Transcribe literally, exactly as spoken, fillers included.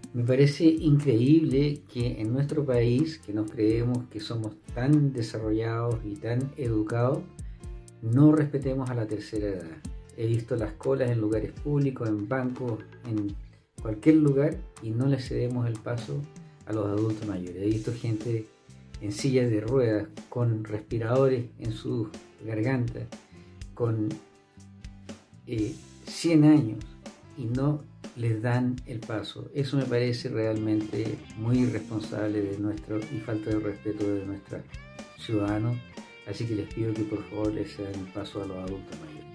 Me parece increíble que en nuestro país, que nos creemos que somos tan desarrollados y tan educados, no respetemos a la tercera edad. He visto las colas en lugares públicos, en bancos, en cualquier lugar, y no le cedemos el paso a los adultos mayores. He visto gente en sillas de ruedas, con respiradores en sus gargantas, con eh, cien años, y no les dan el paso. Eso me parece realmente muy irresponsable de nuestro y falta de respeto de nuestros ciudadanos. Así que les pido que por favor les cedan el paso a los adultos mayores.